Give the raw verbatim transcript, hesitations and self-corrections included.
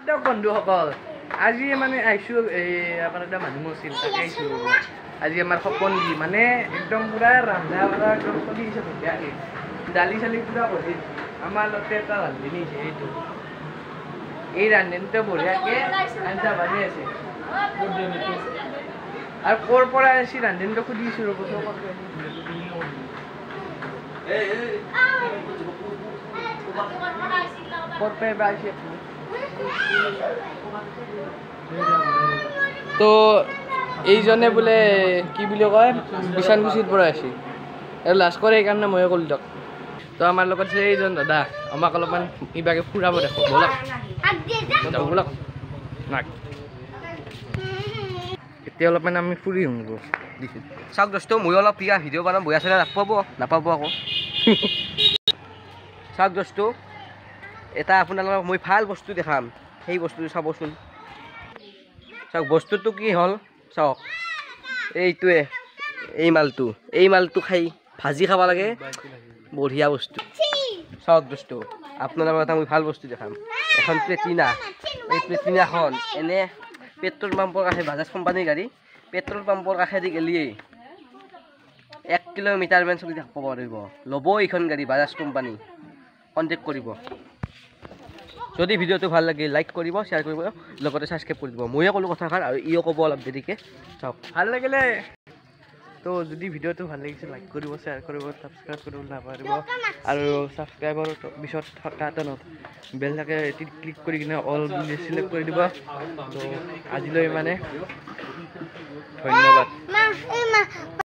দিয়ক বন্ধুসকল, আজি মানে আহিছোঁ এই আমাৰ এটা মানুহ আছিল তাকে আহিছোঁ। আজি আমাৰ সপন দি মানে একদম পুৰা ৰান্ধা বাঢ়া একদম চলি আছে ধুনীয়াকৈ। দালি চালি পুৰা কৰি আমাৰ লগতে এটা ৰান্ধনি আছে এইটো। এই ৰান্ধনিটো বঢ়িয়াকৈ আঞ্জা বাঢ়ি আছে। আৰু ক'ৰ পৰা আহিছে ৰান্ধনিটো সুধিছোঁ ৰ'ব। ক'ৰ পৰা বা আহিছে তো এইজনে বোলে কি বুলি কয় বিছানকুছিৰ পৰা আহিছে আৰু লাষ্ট কৰে সেইকাৰণে ময়ে ক'লোঁ দিয়ক। তো আমাৰ লগত আছে এইজন দাদা, আমাক অলপমান কিবাকে ফুৰাব দেখোঁ ব'লক ব'লক নাক এতিয়া অলপমান আমি ফুৰি আহোঁ দিছোঁ। চাওক দোস্ত, মই অলপ প্ৰিয়া ভিডিঅ' বনাম বহি আছে নাপাব নাপাব আকৌ। চাওক দোস্ত, এটা আপোনালোকক মই ভাল বস্তু দেখাম, সেই বস্তুটো চাবচোন। চাওক বস্তুটো কি হ'ল, চাওক এইটোৱে এই মালটো এই মালটো খাই ভাজি খাব লাগে, বঢ়িয়া বস্তু। চাওক দোস্ত, আপোনালোকক এটা মই ভাল বস্তু দেখাম। এখন প্লেটিনা, এই প্লেটিনাখন এনে পেট্ৰল পাম্পৰ কাষে বাজাজ কোম্পানীৰ গাড়ী পেট্ৰল পাম্পৰ কাষেদি গেলিয়ে এক কিলোমিটাৰ মান চলি থাকিব পাৰিব। ল'ব এইখন গাড়ী বাজাজ কোম্পানী, কণ্টেক্ট কৰিব। যদি ভিডিঅ'টো ভাল লাগে লাইক কৰিব, শ্বেয়াৰ কৰিব, লগতে ছাবস্ক্ৰাইব কৰি দিব। ময়ে ক'লোঁ কথাষাৰ আৰু ইও ক'ব অলপ দেৰিকৈ। চাওক ভাল লাগিলে তো যদি ভিডিঅ'টো ভাল লাগিছে লাইক কৰিব, শ্বেয়াৰ কৰিব, ছাবস্ক্ৰাইব কৰিব নাপাহৰিব। আৰু ছাবস্ক্ৰাইবৰ পিছত থকা এটা বেল থাকে ক্লিক কৰি কিনে অল বুলি চিলেক্ট কৰি দিব। তো আজিলৈ মানে ধন্যবাদ।